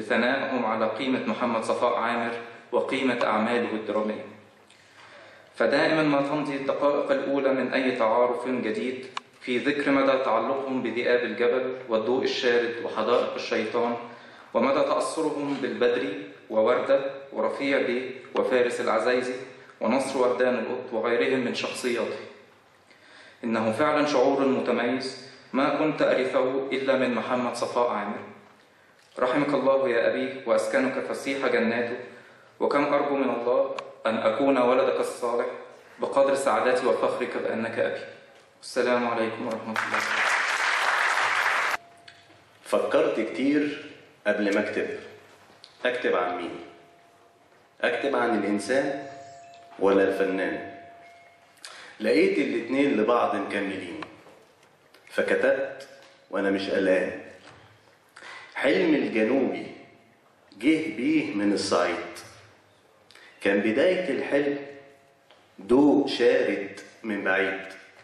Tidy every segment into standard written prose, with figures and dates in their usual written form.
بثنائهم على قيمة محمد صفاء عامر وقيمة أعماله الدرامية. فدائما ما تمضي الدقائق الأولى من أي تعارف جديد في ذكر مدى تعلقهم بذئاب الجبل والضوء الشارد وحدائق الشيطان، ومدى تأثرهم بالبدري ووردة ورفيع بيه وفارس العزايزي ونصر وردان القط وغيرهم من شخصياته. إنه فعلا شعور متميز ما كنت أرثه إلا من محمد صفاء عامر. رحمك الله يا أبي وأسكنك فسيح جناته، وكم أرجو من الله أن أكون ولدك الصالح بقدر سعادتي وفخرك بأنك أبي. السلام عليكم ورحمة الله. فكرت كتير قبل ما أكتب عن مين؟ أكتب عن الإنسان ولا الفنان؟ لقيت الاتنين لبعض مكملين، فكتبت وأنا مش قلقان. حلم الجنوبي جه بيه من الصعيد، كان بداية الحلم ضوء شارد من بعيد.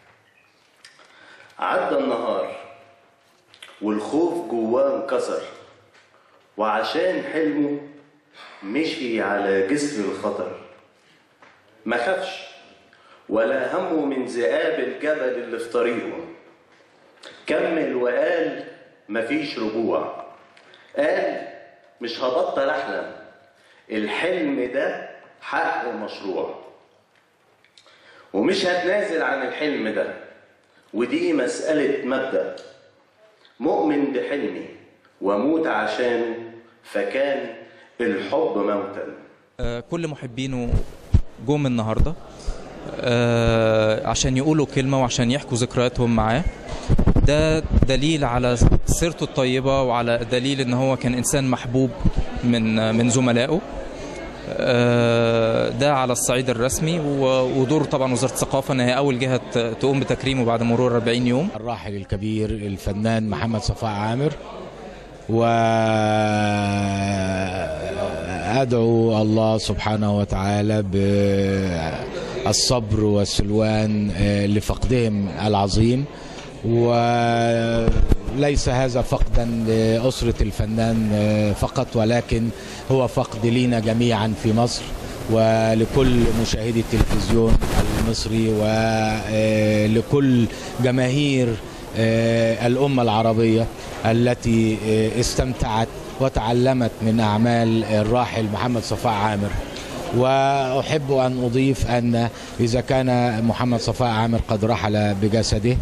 عدى النهار والخوف جواه انكسر، وعشان حلمه مشي على جسر الخطر. ما خافش ولا همه من ذئاب الجبل اللي في طريقه، كمل وقال مفيش رجوع. قال مش هبطل احلم، الحلم ده حق مشروع، ومش هتنازل عن الحلم ده، ودي مسألة مبدأ. مؤمن بحلمي وموت عشانه، فكان الحب موتا. كل محبينه جم النهارده عشان يقولوا كلمة وعشان يحكوا ذكرياتهم معاه. ده دليل على سيرته الطيبة، وعلى دليل ان هو كان انسان محبوب من زملائه. ده على الصعيد الرسمي، ودور طبعا وزارة الثقافة ان هي اول جهة تقوم بتكريمه بعد مرور 40 يوم. الراحل الكبير الفنان محمد صفاء عامر، وأدعو الله سبحانه وتعالى بالصبر والسلوان لفقدهم العظيم. وليس هذا فقدا لأسرة الفنان فقط، ولكن هو فقد لينا جميعا في مصر ولكل مشاهدي التلفزيون المصري ولكل جماهير الأمة العربية التي استمتعت وتعلمت من أعمال الراحل محمد صفاء عامر. وأحب أن أضيف أن إذا كان محمد صفاء عامر قد رحل بجسده،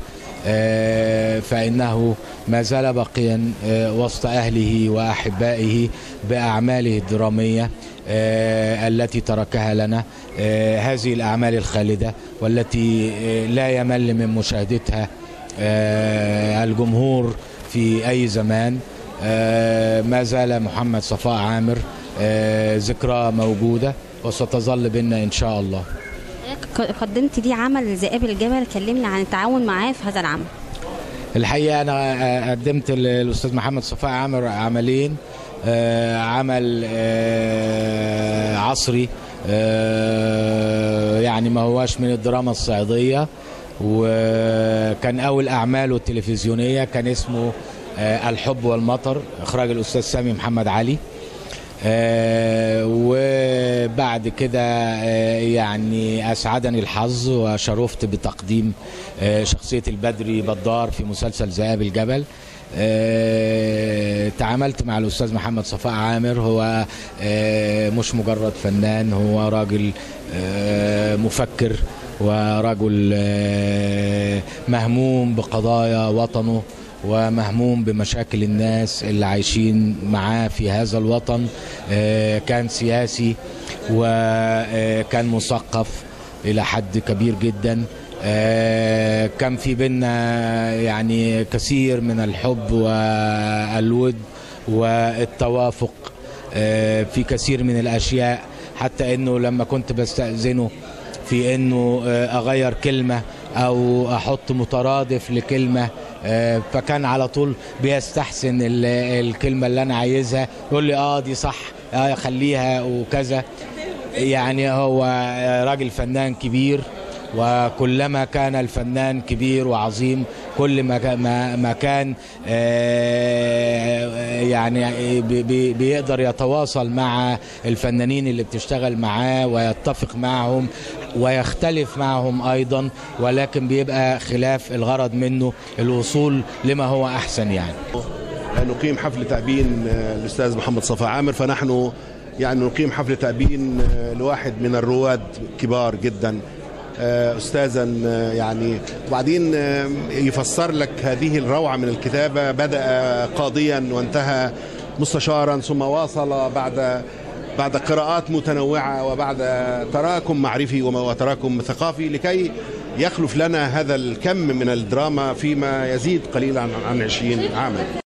فإنه ما زال باقيا وسط أهله وأحبائه بأعماله الدرامية التي تركها لنا، هذه الأعمال الخالدة والتي لا يمل من مشاهدتها الجمهور في أي زمان. ما زال محمد صفاء عامر ذكرى موجودة وستظل بنا إن شاء الله. قدمت لي عمل ذئاب الجبل، كلمنا عن التعاون معاه في هذا العمل. الحقيقة أنا قدمت للأستاذ محمد صفاء عامر عملين، عمل عصري يعني ما هواش من الدراما الصعيدية، وكان أول أعماله التلفزيونية كان اسمه الحب والمطر، إخراج الأستاذ سامي محمد علي. وبعد كده يعني أسعدني الحظ وشرفت بتقديم شخصية البدري بدار في مسلسل ذئاب الجبل. تعاملت مع الأستاذ محمد صفاء عامر، هو مش مجرد فنان، هو راجل مفكر ورجل مهموم بقضايا وطنه ومهموم بمشاكل الناس اللي عايشين معاه في هذا الوطن. كان سياسي وكان مثقف إلى حد كبير جدا. كان في بيننا يعني كثير من الحب والود والتوافق في كثير من الأشياء، حتى أنه لما كنت بستأذنه في أنه أغير كلمة أو أحط مترادف لكلمة، فكان على طول بيستحسن الكلمة اللي أنا عايزها، يقول لي دي صح، خليها وكذا. يعني هو راجل فنان كبير وكلما كان الفنان كبير وعظيم كل ما كان يعني بيقدر يتواصل مع الفنانين اللي بتشتغل معاه ويتفق معهم ويختلف معهم أيضا، ولكن بيبقى خلاف الغرض منه الوصول لما هو أحسن. يعني نقيم حفل تأبين الأستاذ محمد صفاء عامر، فنحن يعني نقيم حفل تأبين لواحد من الرواد كبار جدا، أستاذا يعني، وبعدين يفسر لك هذه الروعة من الكتابة. بدأ قاضيا وانتهى مستشارا، ثم واصل بعد قراءات متنوعة وبعد تراكم معرفي وتراكم ثقافي لكي يخلف لنا هذا الكم من الدراما فيما يزيد قليلا عن 20 عاما.